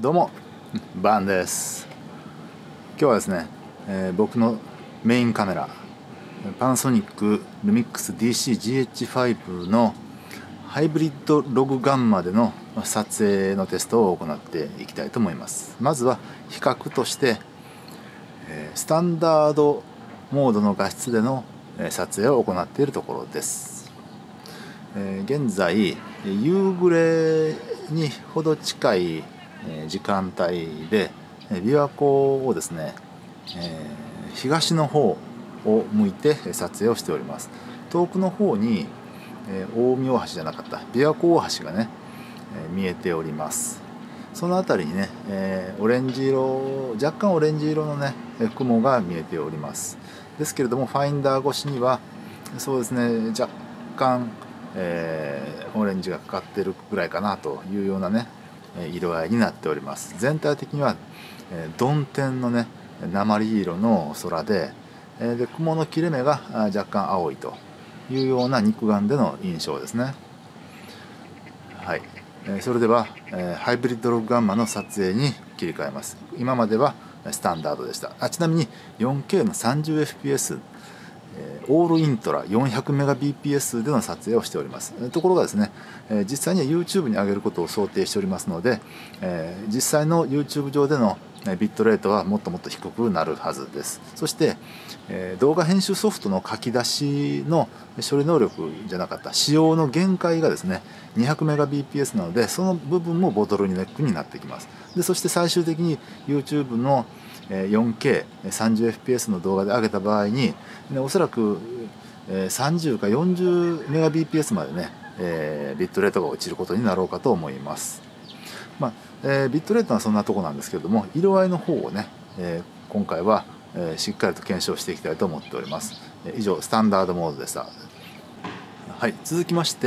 どうもバンです。今日はですね、僕のメインカメラパナソニックルミックス DC-GH5 のハイブリッドログガンマでの撮影のテストを行っていきたいと思います。まずは比較としてスタンダードモードの画質での撮影を行っているところです。現在夕暮れにほど近い時間帯で琵琶湖をですね、東の方を向いて撮影をしております。遠くの方に大見大橋じゃなかった琵琶湖大橋がね見えております。その辺りにねオレンジ色、若干オレンジ色のね雲が見えております。ですけれどもファインダー越しにはそうですね若干オレンジがかかってるぐらいかなというようなね色合いになっております。全体的には曇天のね鉛色の空で、雲の切れ目が若干青いというような肉眼での印象ですね。はい、それではハイブリッドログガンマの撮影に切り替えます。今まではスタンダードでした。ちなみに 4K の 30fpsオールイントラ 400Mbps での撮影をしております。ところがですね、実際には YouTube に上げることを想定しておりますので、実際の YouTube 上でのビットレートはもっともっと低くなるはずです。そして、動画編集ソフトの書き出しの処理能力じゃなかった仕様の限界がですね 200Mbps なので、その部分もボトルネックになってきます。でそして最終的に YouTube の4K30fps の動画で上げた場合におそらく30か 40Mbps までねビットレートが落ちることになろうかと思います。ビットレートはそんなとこなんですけれども、色合いの方をね今回はしっかりと検証していきたいと思っております。以上スタンダードモードでした。はい、続きまして、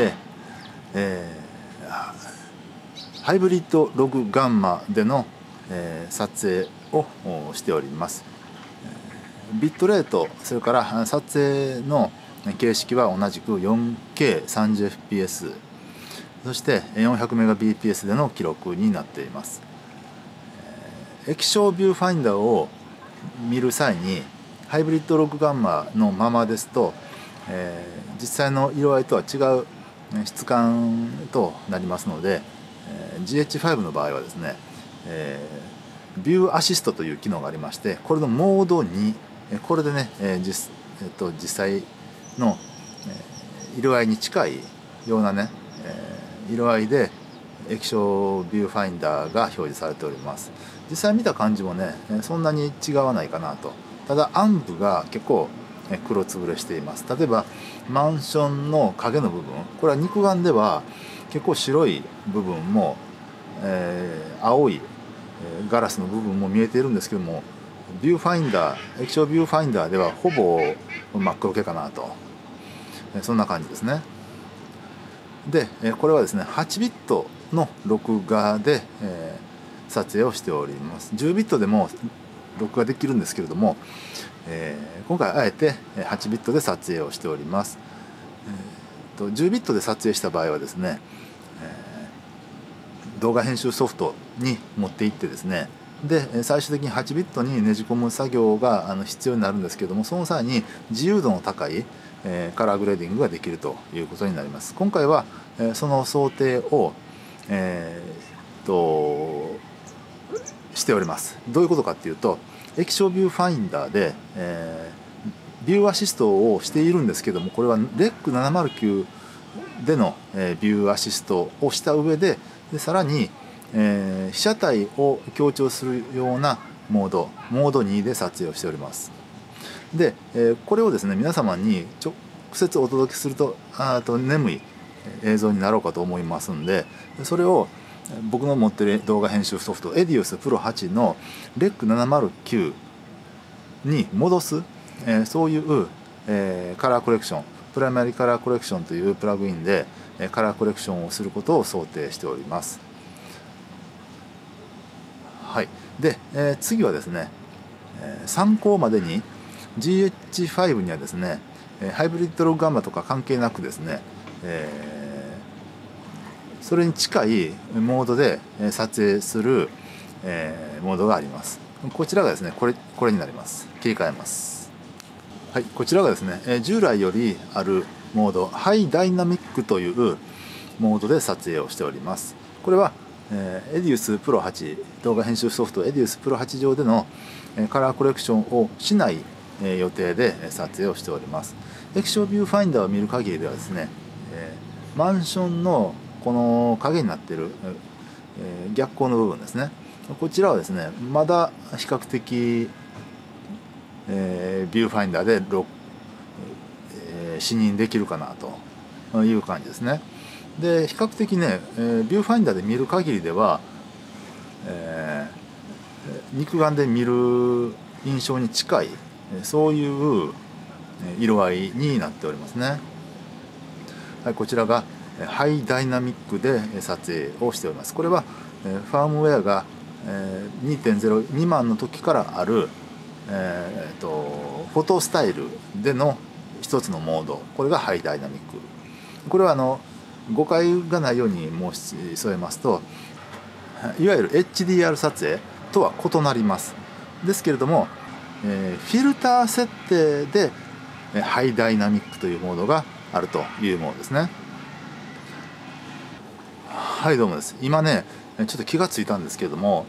ハイブリッドログガンマでの撮影をしております。ビットレート、それから撮影の形式は同じく 4K30fps、 そして400Mbps での記録になっています。液晶ビューファインダーを見る際にハイブリッドログガンマのままですと、実際の色合いとは違う質感となりますので、GH5 の場合はですね、ビューアシストという機能がありまして、これのモード2、これでね、実際の色合いに近いようなね色合いで液晶ビューファインダーが表示されております。実際見た感じもねそんなに違わないかなと。ただ暗部が結構黒つぶれしています。例えばマンションの影の部分、これは肉眼では結構白い部分も、青いガラスの部分も見えているんですけども、ビューファインダー、液晶ビューファインダーではほぼ真っ黒系かなと、そんな感じですね。でこれはですね8ビットの録画で撮影をしております。10ビットでも録画できるんですけれども、今回あえて8ビットで撮影をしております。10ビットで撮影した場合はですね、動画編集ソフトに持っていってですね、で最終的に8ビットにねじ込む作業が必要になるんですけども、その際に自由度の高いカラーグレーディングができるということになります。今回はその想定をしております。どういうことかっていうと、液晶ビューファインダーでビューアシストをしているんですけども、これは REC709 でのビューアシストをした上で、さらに被写体を強調するようなモード2で撮影をしております。でこれをですね皆様に直接お届けすると眠い映像になろうかと思いますんで、それを僕の持っている動画編集ソフト EDIUS Pro 8の REC709 に戻す、そういう、カラーコレクション、プライマリカラーコレクションというプラグインでカラーコレクションをすることを想定しております。はい、で、次はですね参考までに GH5 にはですねハイブリッドログガンマとか関係なくですね、それに近いモードで撮影するモードがあります。こちらがですねこれになります。切り替えます。はい、こちらがですね、従来よりあるモードハイダイナミックというモードで撮影をしております。これはエディウスプロ8動画編集ソフトエディウスプロ8上でのカラーコレクションをしない予定で撮影をしております。液晶ビューファインダーを見る限りではですね、マンションのこの影になっている逆光の部分ですね、こちらはですねまだ比較的ビューファインダーで視認できるかなという感じですね。で比較的ねビューファインダーで見る限りでは、肉眼で見る印象に近いそういう色合いになっておりますね。はい、こちらがハイダイナミックで撮影をしております。これはファームウェアが 2.0 未満の時からあるフォトスタイルでの一つのモード、これがハイダイナミック。これは誤解がないように申し添えますと、いわゆる HDR 撮影とは異なります。ですけれども、フィルター設定でハイダイナミックというモードがあるというものですね。はいどうもです。今ねちょっと気がついたんですけれども、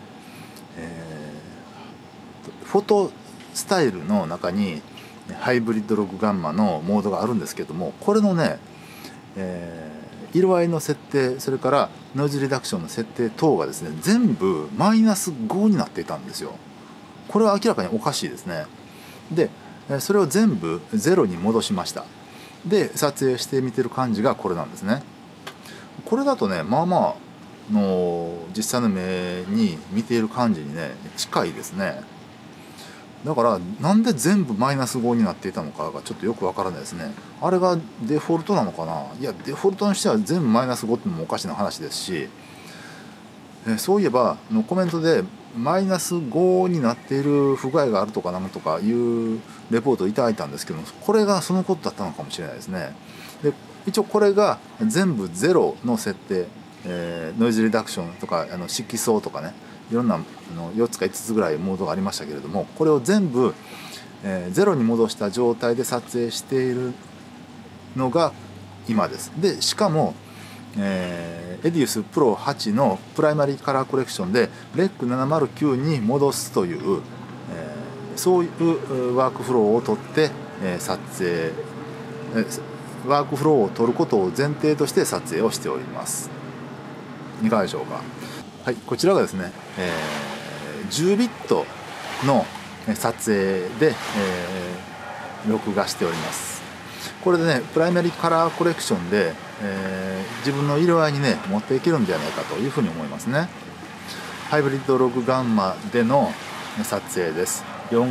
フォトスタイルの中にハイブリッドログガンマのモードがあるんですけれども、これのね、色合いの設定、それからノイズリダクションの設定等がですね全部マイナス5になっていたんですよ。これは明らかにおかしいですね。でそれを全部0に戻しました。で撮影してみてる感じがこれなんですね。これだとねまあまあの実際の目に見ている感じにね近いですね。だからなんで全部マイナス5になっていたのかがちょっとよくわからないですね。あれがデフォルトなのかな。いやデフォルトにしては全部マイナス5ってのもおかしな話ですし、そういえばコメントでマイナス5になっている不具合があるとかなんとかいうレポートをいただいたんですけども、これがそのことだったのかもしれないですね。で一応これが全部0の設定、ノイズリダクションとか色相とかね、いろんな4つか5つぐらいモードがありましたけれども、これを全部、0に戻した状態で撮影しているのが今です。でしかもエディウスプロ8のプライマリーカラーコレクションでレック709に戻すという、そういうワークフローをとって、撮影、ワークフローを取ることを前提として撮影をしております。いかがでしょうか。はい、こちらがですね、10ビットの撮影で、録画しております。これでねプライマリーカラーコレクションで、自分の色合いにね持っていけるんじゃないかというふうに思いますね。ハイブリッドログガンマでの撮影です。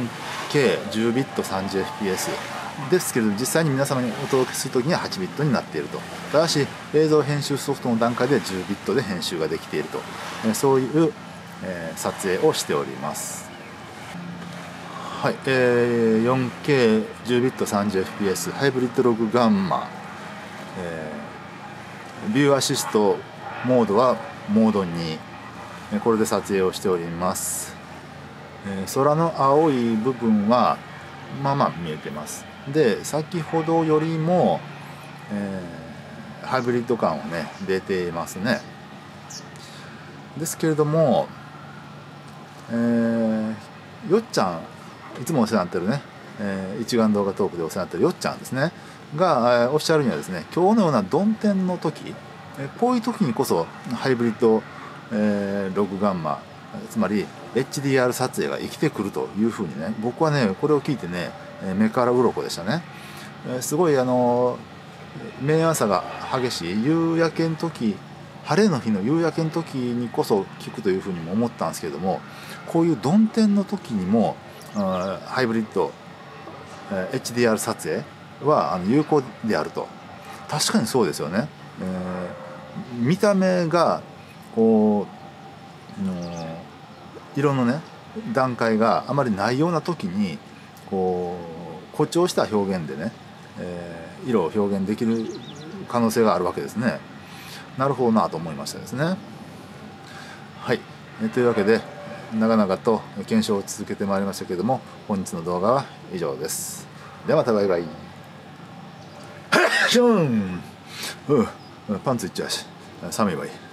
4K10 ビット 30fps ですけれど、実際に皆様にお届けするときには8ビットになっていると。ただし映像編集ソフトの段階で10ビットで編集ができていると、そういう、撮影をしております。はい、4K10 ビット 30fps ハイブリッドログガンマ、ビューアシストモードはモード2、これで撮影をしております。空の青い部分はまあまあ見えてます。で先ほどよりも、ハイブリッド感をね出ていますね。ですけれども、よっちゃんいつもお世話になってるね、一眼動画トークでお世話になってるよっちゃんですねが、おっしゃるにはですね、今日のような曇天の時、こういう時にこそハイブリッド、ログガンマ、つまり HDR 撮影が生きてくるというふうにね、僕はねこれを聞いてね目から鱗でしたね。すごい明暗差が激しい夕焼けの時、晴れの日の夕焼けの時にこそ聞くというふうにも思ったんですけれども、こういう曇天の時にもハイブリッド、HDR 撮影は有効であると。確かにそうですよね。見た目がこう色のね段階があまりないような時にこう誇張した表現でね、色を表現できる可能性があるわけですね。なるほどなと思いましたですね。はい、というわけで長々と検証を続けてまいりましたけれども、本日の動画は以上です。ではまたバイバイ。シューン、パンツいっちゃうし寒いわい。